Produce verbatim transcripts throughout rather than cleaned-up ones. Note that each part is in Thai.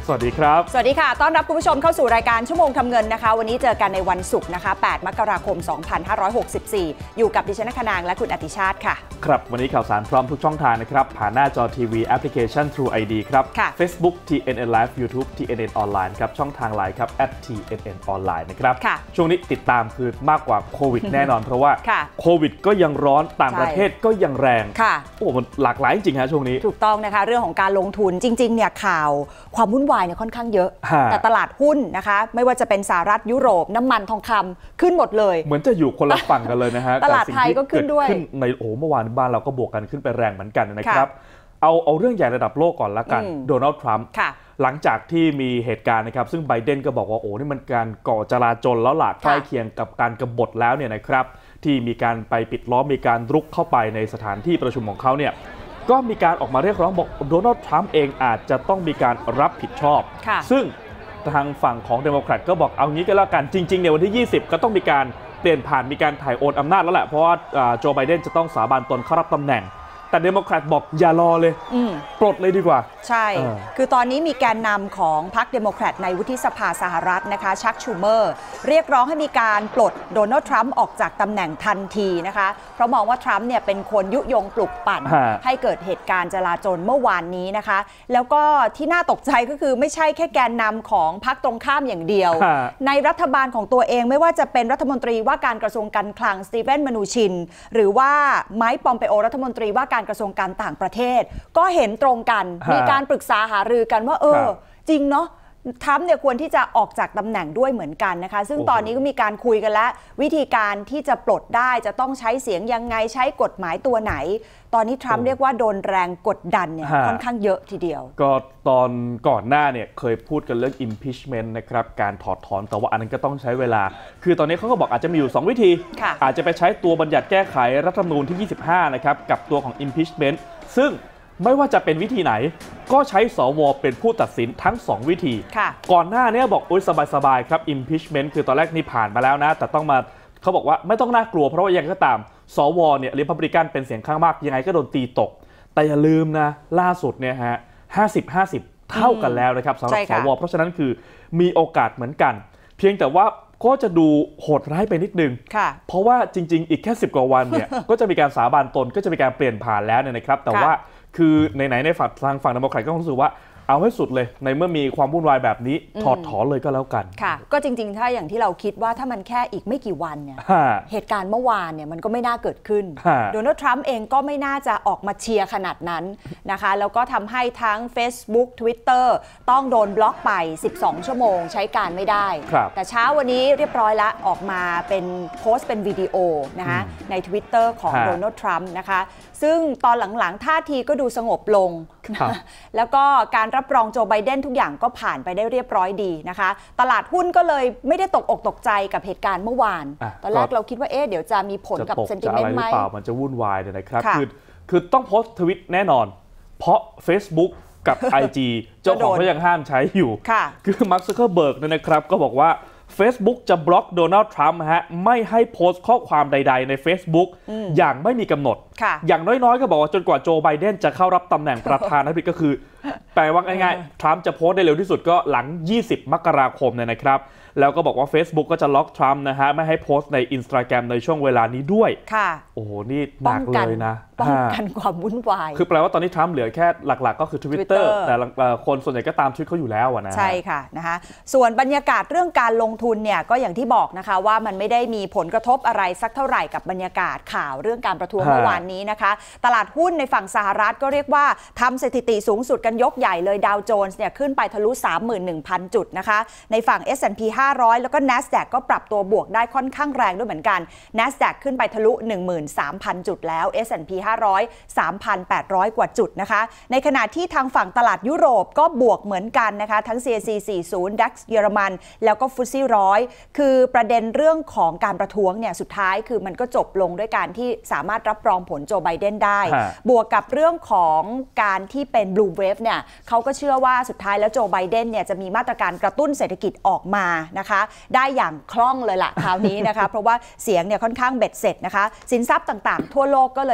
สวัสดีครับสวัสดีค่ะต้อนรับคุณผู้ชมเข้าสู่รายการชั่วโมงทำเงินนะคะวันนี้เจอกันในวันศุกร์นะคะแปดมกราคมสองพันห้าร้อยหกสิบสี่อยู่กับดิฉันณคณางและคุณอติชาติค่ะครับวันนี้ข่าวสารพร้อมทุกช่องทางนะครับผ่านหน้าจอทีวีแอปพลิเคชัน True ไอ ดี ครับ Facebook ที เอ็น เอ็น Live YouTube ที เอ็น เอ็น ออนไลน์ครับช่องทางไลน์ครับ แอท ที เอ็น เอ็น ออนไลน์นะครับช่วงนี้ติดตามคือมากกว่าโควิดแน่นอนเพราะว่าโควิดก็ยังร้อนต่างประเทศก็ยังแรงโอ้มันหลากหลายจริงๆฮะช่วงนี้ถูกต้องนะคะเรื่องของการลงทุนจริงๆเนี่ยข่าวความวุ่นวายเนี่ยค่อนข้างเยอะแต่ตลาดหุ้นนะคะไม่ว่าจะเป็นสหรัฐยุโรปน้ำมันทองคำขึ้นหมดเลยเหมือนจะอยู่คนละฝั่งกันเลยนะฮะตลาดไทยก็ขึ้นด้วยในโอ้เมื่อวานบ้านเราก็บวกกันขึ้นไปแรงเหมือนกันนะครับเอาเอาเรื่องใหญ่ระดับโลกก่อนละกันโดนัลด์ทรัมป์หลังจากที่มีเหตุการณ์นะครับซึ่งไบเดนก็บอกว่าโอ้นี่มันการก่อจลาจลแล้วหลากใกล้เคียงกับการกบฏแล้วเนี่ยนะครับที่มีการไปปิดล้อมมีการรุกเข้าไปในสถานที่ประชุมของเขาเนี่ยก็มีการออกมาเรียกร้องบอกโดนัลด์ทรัมป์เองอาจจะต้องมีการรับผิดชอบซึ่งทางฝั่งของเดโมแครตก็บอกเอางี้ก็แล้วกันจริงๆในวันที่ยี่สิบก็ต้องมีการเปลี่ยนผ่านมีการถ่ายโอนอำนาจแล้วแหละเพราะว่าโจไบเดนจะต้องสาบานตนเข้ารับตำแหน่งแต่เดโมแครตบอกอย่ารอเลยปลดเลยดีกว่าใช่คือตอนนี้มีแกนนำของพรรคเดโมแครตในวุฒิสภาสหรัฐนะคะชักชูเมอร์เรียกร้องให้มีการปลดโดนัลด์ทรัมป์ออกจากตำแหน่งทันทีนะคะเพราะมองว่าทรัมป์เนี่ยเป็นคนยุยงปลุกปั่นให้เกิดเหตุการณ์จลาจลเมื่อวานนี้นะคะแล้วก็ที่น่าตกใจก็คือไม่ใช่แค่แกนนำของพรรคตรงข้ามอย่างเดียวในรัฐบาลของตัวเองไม่ว่าจะเป็นรัฐมนตรีว่าการกระทรวงการคลังสตีเฟน มนูชินหรือว่าไมค์ ปอมเปโอรัฐมนตรีว่าการกระทรวงการต่างประเทศก็เห็นตรงกันมีการปรึกษาหารือกันว่าเออจริงเนาะทรัมป์เนี่ยควรที่จะออกจากตำแหน่งด้วยเหมือนกันนะคะซึ่งตอนนี้ก็มีการคุยกันแล้ววิธีการที่จะปลดได้จะต้องใช้เสียงยังไงใช้กฎหมายตัวไหนตอนนี้ทรัมป์เรียกว่าโดนแรงกดดันเนี่ยค่อนข้างเยอะทีเดียวก็ตอนก่อนหน้าเนี่ยเคยพูดกันเรื่อง impeachment นะครับการถอดถอนแต่ว่าอันนั้นก็ต้องใช้เวลาคือตอนนี้เขาก็บอกอาจจะมีอยู่สองวิธีอาจจะไปใช้ตัวบัญญัติแก้ไขรัฐธรรมนูญที่ยี่สิบห้านะครับกับตัวของ impeachment ซึ่งไม่ว่าจะเป็นวิธีไหนก็ใช้สวเป็นผู้ตัดสินทั้งสองวิธีก่อนหน้านี้บอกโอ๊ยสบายๆครับ impeachment คือตอนแรกนี่ผ่านมาแล้วนะแต่ต้องมาเขาบอกว่าไม่ต้องน่ากลัวเพราะว่ายังไงก็ตามสวเนี่ยริพับลิกันเป็นเสียงข้างมากยังไงก็โดนตีตกแต่อย่าลืมนะล่าสุดเนี่ยฮะห้าสิบ ห้าสิบเท่ากันแล้วนะครับสำหรับสวเพราะฉะนั้นคือมีโอกาสเหมือนกันเพียงแต่ว่าก็จะดูโหดร้ายไปนิดนึงเพราะว่าจริงๆอีกแค่สิบกว่าวันเนี่ย ก็จะมีการสาบานตนก็จะมีการเปลี่ยนผ่านแล้วเนี่ยนะครับแต่ว่าคือไหนๆในฝั่งทางฝั่งเดโมแครตก็รู้สึกว่าเอาให้สุดเลยในเมื่อมีความวุ่นวายแบบนี้ถอดถอนเลยก็แล้วกันค่ะก็จริงๆถ้าอย่างที่เราคิดว่าถ้ามันแค่อีกไม่กี่วันเนี่ยเหตุการณ์เมื่อวานเนี่ยมันก็ไม่น่าเกิดขึ้นโดนัลด์ทรัมป์เองก็ไม่น่าจะออกมาเชียร์ขนาดนั้นนะคะแล้วก็ทำให้ทั้ง Facebook Twitter ต้องโดนบล็อกไปสิบสองชั่วโมงใช้การไม่ได้แต่เช้าวันนี้เรียบร้อยแล้วออกมาเป็นโพสต์เป็นวิดีโอนะคะใน Twitter ของโดนัลด์ทรัมป์นะคะซึ่งตอนหลังๆท่าทีก็ดูสงบลงแล้วก็การรับรองโจไบเดนทุกอย่างก็ผ่านไปได้เรียบร้อยดีนะคะตลาดหุ้นก็เลยไม่ได้ตกอกตกใจกับเหตุการณ์เมื่อวานตอนแรกเราคิดว่าเอ๊ะเดี๋ยวจะมีผลกับเซนติเมนต์ไหมเปล่ามันจะวุ่นวายเลยนะครับคือคือต้องโพสต์ทวิตแน่นอนเพราะ Facebook กับ ไอ จี เจ้าของก็ยังห้ามใช้อยู่คือมาร์ค ซักเคอร์เบิร์กเนี่ยนะครับก็บอกว่าFacebook จะบล็อกโดนัลด์ทรัมป์ฮะไม่ให้โพสต์ข้อความใดๆใน Facebook อย่างไม่มีกำหนดอย่างน้อยๆก็บอกว่าจนกว่าโจไบเดนจะเข้ารับตำแหน่งประธานาธิบดีก็คือแปลว่าง่ายๆทรัมป์จะโพสต์ได้เร็วที่สุดก็หลังยี่สิบมกราคมเนี่ยนะครับแล้วก็บอกว่า Facebook ก็จะล็อกทรัมป์นะฮะไม่ให้โพสต์ใน Instagram ในช่วงเวลานี้ด้วยค่ะโอ้โหนี่หนักเลยนะป้องกันความวุ่นวายคือแปลว่าตอนนี้ทรัมป์เหลือแค่หลักๆก็คือ Twitter แต่คนส่วนใหญ่ก็ตามทวิตเขาอยู่แล้วนะใช่ค่ะนะคะส่วนบรรยากาศเรื่องการลงทุนเนี่ยก็อย่างที่บอกนะคะว่ามันไม่ได้มีผลกระทบอะไรสักเท่าไหร่กับบรรยากาศข่าวเรื่องการประท้วงเมื่อวานนี้นะคะตลาดหุ้นในฝั่งสหรัฐก็เรียกว่าทำสถิติสูงสุดกันยกใหญ่เลยดาวโจนส์เนี่ยขึ้นไปทะลุ สามหมื่นหนึ่งพัน จุดนะคะในฝั่ง เอส แอนด์ พี ห้าร้อยแล้วก็ NASDAQ ก็ปรับตัวบวกได้ค่อนข้างแรงด้วยเหมือนกัน NASDAQ ขึ้นไปทะลุ หนึ่งหมื่นสามพัน จุดแล้ว เอส แอนด์ พี ห้าร้อย สามพันแปดร้อย กว่าจุดนะคะในขณะที่ทางฝั่งตลาดยุโรปก็บวกเหมือนกันนะคะทั้ง ซี เอ ซี สี่สิบ ดัค เยอรมันแล้วก็ฟุตซี่ร้อยคือประเด็นเรื่องของการประท้วงเนี่ยสุดท้ายคือมันก็จบลงด้วยการที่สามารถรับรองผลโจไบเดนได้บวกกับเรื่องของการที่เป็น Blue Wave เนี่ยเขาก็เชื่อว่าสุดท้ายแล้วโจไบเดนเนี่ยจะมีมาตรการกระตุ้นเศรษฐกิจออกมานะคะได้อย่างคล่องเลยล่ะคราวนี้นะคะเพราะว่าเสียงเนี่ยค่อนข้างเบ็ดเสร็จนะคะสินทรัพย์ต่างๆทั่วโลกก็เลยตอบ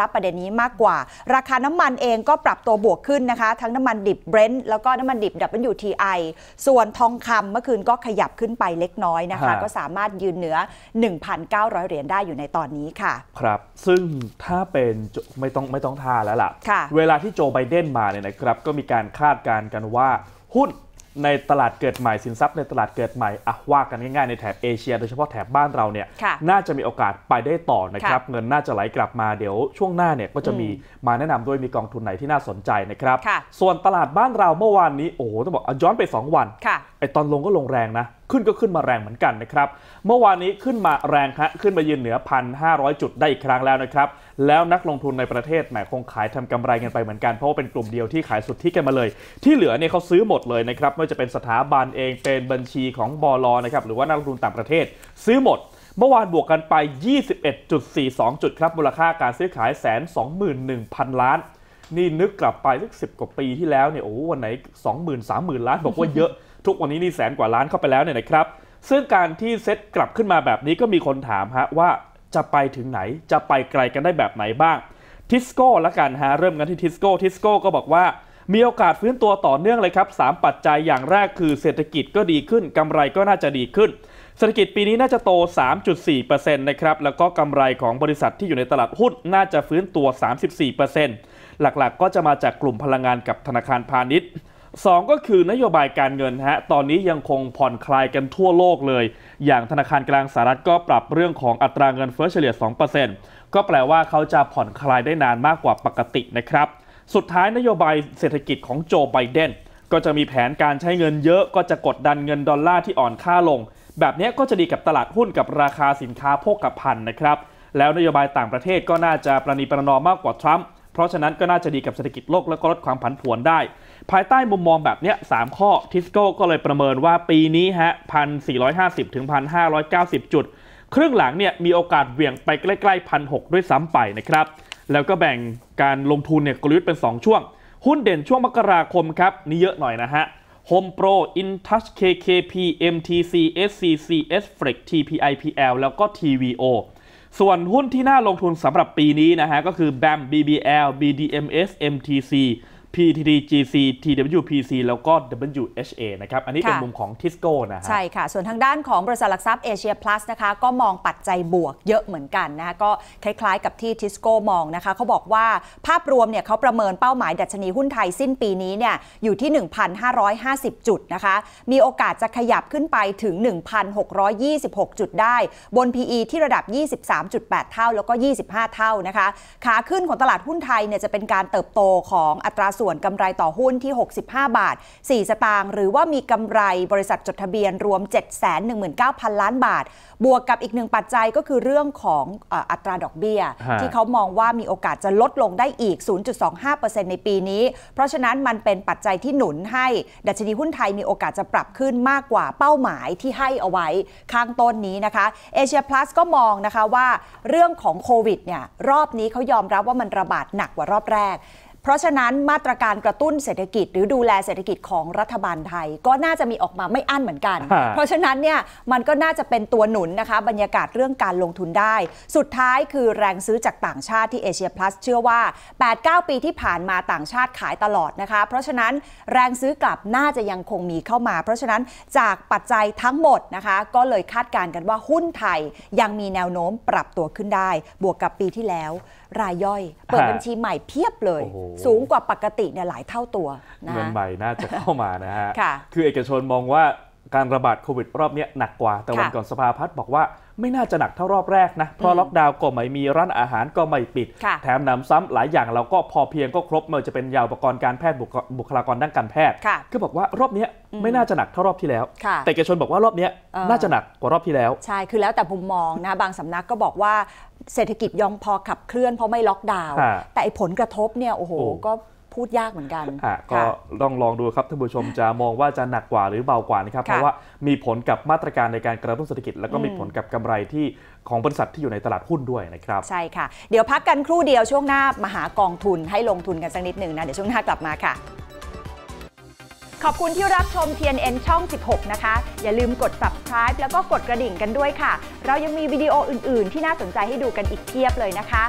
รับประเด็นนี้มากกว่าราคาน้ำมันเองก็ปรับตัวบวกขึ้นนะคะทั้งน้ำมันดิบ Brent แล้วก็น้ำมันดิบ ดับเบิลยู ที ไอ ส่วนทองคำเมื่อคืนก็ขยับขึ้นไปเล็กน้อยนะคะก็สามารถยืนเหนือ หนึ่งพันเก้าร้อย เหรียญได้อยู่ในตอนนี้ค่ะครับซึ่งถ้าเป็นไม่ต้องไม่ต้องทาแล้วล่ะเวลาที่โจไบเดนมาเนี่ยนะครับก็มีการคาดการณ์กันว่าหุ้นในตลาดเกิดใหม่สินทรัพย์ในตลาดเกิดใหม่อ่ะว่ากันง่ายๆในแถบเอเชียโดยเฉพาะแถบบ้านเราเนี่ยน่าจะมีโอกาสไปได้ต่อนะครับเงินน่าจะไหลกลับมาเดี๋ยวช่วงหน้าเนี่ยก็จะมีมาแนะนำด้วยมีกองทุนไหนที่น่าสนใจนะครับส่วนตลาดบ้านเราเมื่อวานนี้โอ้โหต้องบอกย้อนไปสองวันไอตอนลงก็ลงแรงนะขึ้นก็ขึ้นมาแรงเหมือนกันนะครับเมื่อวานนี้ขึ้นมาแรงฮะขึ้นมายืนเหนือ หนึ่งพันห้าร้อย จุดได้อีกครั้งแล้วนะครับแล้วนักลงทุนในประเทศแหมคงขายทำกำไรกันไปเหมือนกันเพราะว่าเป็นกลุ่มเดียวที่ขายสุทธิกันมาเลยที่เหลือเนี่ยเขาซื้อหมดเลยนะครับไม่ว่าจะเป็นสถาบันเองเป็นบัญชีของบล.นะครับหรือว่านักลงทุนต่างประเทศซื้อหมดเมื่อวานบวกกันไป ยี่สิบเอ็ดจุดสี่สอง จุดครับมูลค่าการซื้อขาย หนึ่งแสนสองหมื่นหนึ่งพัน ล้านนี่นึกกลับไปสักสิบกว่าปีที่แล้วเนี่ยโอ้วันไหน สองหมื่น สามหมื่น ล้านบอกว่าเยอะทุกวันนี้นี่แสนกว่าล้านเข้าไปแล้วเนี่ยนะครับซึ่งการที่เซ็ตกลับขึ้นมาแบบนี้ก็มีคนถามฮะว่าจะไปถึงไหนจะไปไกลกันได้แบบไหนบ้างทิสโก้ละกันฮะเริ่มกันที่ทิสโก้ทิสโก้ก็บอกว่ามีโอกาสฟื้นตัวต่อเนื่องเลยครับสามปัจจัยอย่างแรกคือเศรษฐกิจก็ดีขึ้นกำไรก็น่าจะดีขึ้นเศรษฐกิจปีนี้น่าจะโต สามจุดสี่เปอร์เซ็นต์ นะครับแล้วก็กำไรของบริษัทที่อยู่ในตลาดหุ้นน่าจะฟื้นตัว สามสิบสี่เปอร์เซ็นต์ หลักๆก็จะมาจากกลุ่มพลังงานกับธนาคารพาณิชย์สองก็คือนโยบายการเงินฮะตอนนี้ยังคงผ่อนคลายกันทั่วโลกเลยอย่างธนาคารกลางสหรัฐก็ปรับเรื่องของอัตราเงินเฟ้อเฉลี่ย สองเปอร์เซ็นต์ ก็แปลว่าเขาจะผ่อนคลายได้นานมากกว่าปกตินะครับสุดท้ายนโยบายเศรษฐกิจของโจไบเดนก็จะมีแผนการใช้เงินเยอะก็จะกดดันเงินดอลลาร์ที่อ่อนค่าลงแบบนี้ก็จะดีกับตลาดหุ้นกับราคาสินค้าโภคภัณฑ์นะครับแล้วนโยบายต่างประเทศก็น่าจะประนีประนอมมากกว่าทรัมป์เพราะฉะนั้นก็น่าจะดีกับเศรษฐกิจโลกและก็ลดความผันผวนได้ภายใต้มุมมองแบบนี้สามข้อทิสโก้ก็เลยประเมินว่าปีนี้ฮะ หนึ่งพันสี่ร้อยห้าสิบ ถึง หนึ่งพันห้าร้อยเก้าสิบ จุดครึ่งหลังเนี่ยมีโอกาสเหวี่ยงไปใกล้ๆ หนึ่งพันหกร้อย ด้วยซ้ำไปนะครับแล้วก็แบ่งการลงทุนเนี่ยกลยุทธ์เป็นสองช่วงหุ้นเด่นช่วงมกราคมครับนี่เยอะหน่อยนะฮะ Home Pro InTouch เค เค พี เอ็ม ที ซี เอส ซี ซี เอส Flex ที พี ไอ พี แอล แล้วก็ ที วี โอ ส่วนหุ้นที่น่าลงทุนสำหรับปีนี้นะฮะก็คือ บี เอ เอ็ม บี บี แอล บี ดี เอ็ม เอส เอ็ม ที ซี พี ที ดี จี ซี ที ดับเบิลยู พี ซี แล้วก็ ดับเบิลยู เอช เอ นะครับอันนี้เป็นมุมของทิสโก้นะฮะใช่ค่ะส่วนทางด้านของบริษัทหลักทรัพย์เอเชียพลัสนะคะก็มองปัจจัยบวกเยอะเหมือนกันนะคะก็คล้ายๆกับที่ทิสโก้มองนะคะเขาบอกว่าภาพรวมเนี่ยเขาประเมินเป้าหมายดัชนีหุ้นไทยสิ้นปีนี้เนี่ยอยู่ที่ หนึ่งพันห้าร้อยห้าสิบ จุดนะคะมีโอกาสจะขยับขึ้นไปถึง หนึ่งพันหกร้อยยี่สิบหก จุดได้บน พี อี ที่ระดับ ยี่สิบสามจุดแปด เท่าแล้วก็ยี่สิบห้าเท่านะคะขาขึ้นของตลาดหุ้นไทยเนี่ยจะเป็นการเติบโตของอัตราส่วนกำไรต่อหุ้นที่หกสิบห้าบาทสี่สตางค์หรือว่ามีกำไรบริษัทจดทะเบียนรวม เจ็ดแสนหนึ่งหมื่นเก้าพัน ล้านบาทบวกกับอีกหนึ่งปัจจัยก็คือเรื่องของอัตราดอกเบี้ยที่เขามองว่ามีโอกาสจะลดลงได้อีก ศูนย์จุดสองห้าเปอร์เซ็นต์ ในปีนี้เพราะฉะนั้นมันเป็นปัจจัยที่หนุนให้ดัชนีหุ้นไทยมีโอกาสจะปรับขึ้นมากกว่าเป้าหมายที่ให้เอาไว้ข้างต้นนี้นะคะเอเชียพลัสก็มองนะคะว่าเรื่องของโควิดเนี่ยรอบนี้เขายอมรับว่ามันระบาดหนักกว่ารอบแรกเพราะฉะนั้นมาตรการกระตุ้นเศรษฐกิจหรือดูแลเศรษฐกิจของรัฐบาลไทยก็น่าจะมีออกมาไม่อั้นเหมือนกันเพราะฉะนั้นเนี่ยมันก็น่าจะเป็นตัวหนุนนะคะบรรยากาศเรื่องการลงทุนได้สุดท้ายคือแรงซื้อจากต่างชาติที่เอเชียพลัสเชื่อว่า แปดถึงเก้า ปีที่ผ่านมาต่างชาติขายตลอดนะคะเพราะฉะนั้นแรงซื้อกลับน่าจะยังคงมีเข้ามาเพราะฉะนั้นจากปัจจัยทั้งหมดนะคะก็เลยคาดการณ์กันว่าหุ้นไทยยังมีแนวโน้มปรับตัวขึ้นได้บวกกับปีที่แล้วรายย่อยเปิดบัญชีใหม่เพียบเลยสูงกว่าปกติเนี่ยหลายเท่าตัวนะเงินใหม่น่าจะเข้ามานะฮะ คือเอกชนมองว่าการระบาดโควิดรอบนี้หนักกว่าแต่วันก่อนสภาพัฒน์บอกว่าไม่น่าจะหนักเท่ารอบแรกนะเพราะล็อกดาวน์ก็ไม่มีร้านอาหารก็ไม่ปิดแถมนำซ้ำหลายอย่างเราก็พอเพียงก็ครบไม่ว่าจะเป็นยาอุปกรณ์การแพทย์บุคลากรด้านการแพทย์ก็บอกว่ารอบนี้ไม่น่าจะหนักเท่ารอบที่แล้วแต่เอกชนบอกว่ารอบนี้น่าจะหนักกว่ารอบที่แล้วใช่คือแล้วแต่มุมมองนะบางสำนักก็บอกว่าเศรษฐกิจยังพอขับเคลื่อนเพราะไม่ล็อกดาวน์แต่ผลกระทบเนี่ยโอ้โหก็พูดยากเหมือนกันก็ต้องลองดูครับท่านผู้ชมจะมองว่าจะหนักกว่าหรือเบากว่านะครับเพราะว่ามีผลกับมาตรการในการกระตุ้นเศรษฐกิจแล้วก็มีผลกับกำไรที่ของบริษัทที่อยู่ในตลาดหุ้นด้วยนะครับใช่ค่ะเดี๋ยวพักกันครู่เดียวช่วงหน้ามาหากองทุนให้ลงทุนกันสักนิดหนึ่งนะเดี๋ยวช่วงหน้ากลับมาค่ะขอบคุณที่รับชม ที เอ็น เอ็น ช่องสิบหกนะคะอย่าลืมกด ซับสไครบ์ แล้วก็กดกระดิ่งกันด้วยค่ะเรายังมีวิดีโออื่นๆที่น่าสนใจให้ดูกันอีกเพียบเลยนะคะ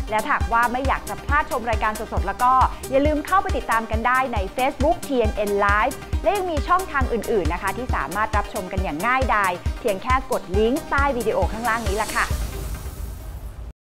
และหากว่าไม่อยากจะพลาดชมรายการสดๆแล้วก็อย่าลืมเข้าไปติดตามกันได้ใน Facebook ที เอ็น เอ็น Live และยังมีช่องทางอื่นๆนะคะที่สามารถรับชมกันอย่างง่ายดายเพียงแค่กดลิงก์ใต้วิดีโอข้างล่างนี้ล่ะค่ะ